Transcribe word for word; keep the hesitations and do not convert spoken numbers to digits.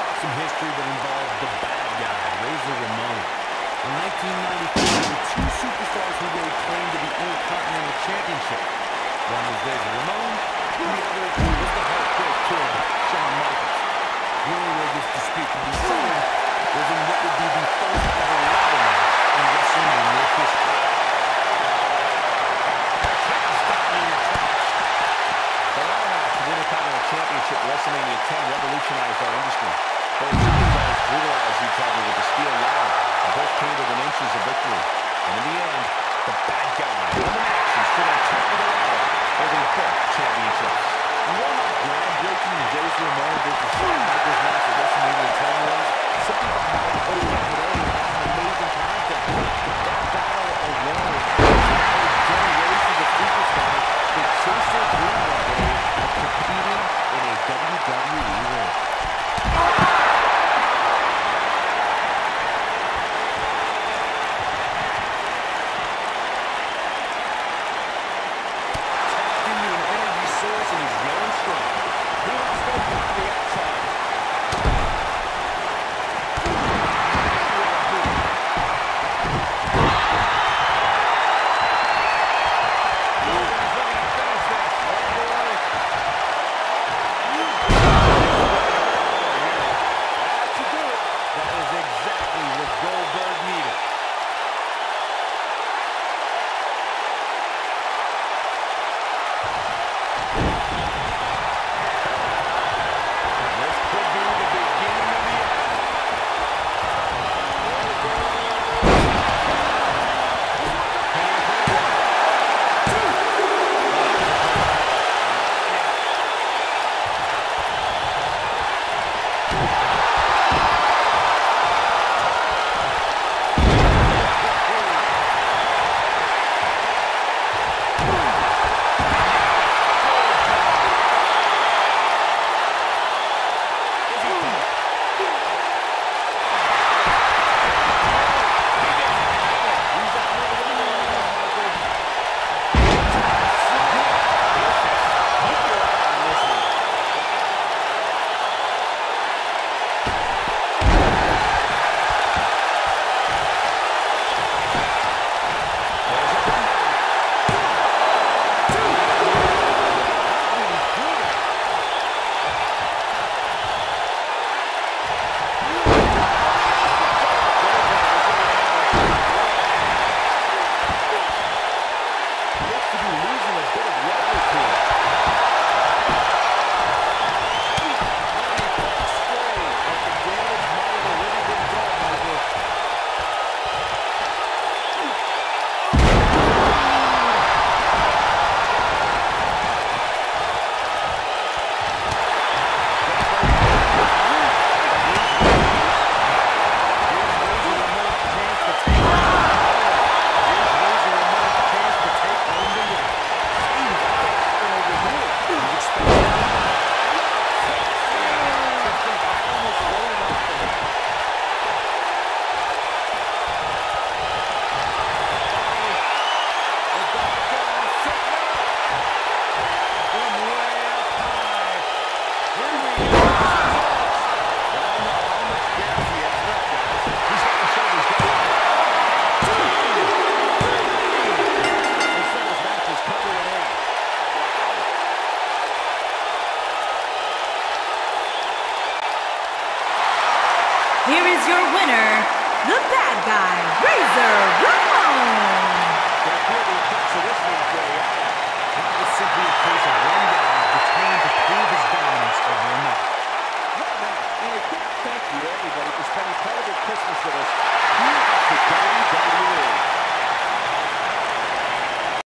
Some history that involves the bad guy, Razor Ramon. In nineteen ninety-four, there were two superstars who laid claim to the Intercontinental Championship. One was Razor Ramon, and the other was the Heartbreak Kid, Shawn Michaels. The only way this dispute could be settled was in what would be the first ever ladder match in WrestleMania history. The ladder match for the Intercontinental Championship WrestleMania ten revolutionized our industry. Both superstars brutalized each other with a steel ladder, and both came within inches of victory. And in the end, the bad guy won the match and stood on top of the ladder, holding both championships. And while not groundbreaking Razor Ramon versus Shawn Michaels match at WrestleMania ten was, some people have it over today and have an amazing concept. That battle alone is generations of superstars that chase their dream one day of competing in a W W E ring. Here is your winner, the bad guy, Razor Ramon. There clearly appears to this one's way out. That was simply a case of one guy determined to prove his dominance over another. What a match, and a quick thank you to everybody for spending part of their Christmas with us here at the W W E.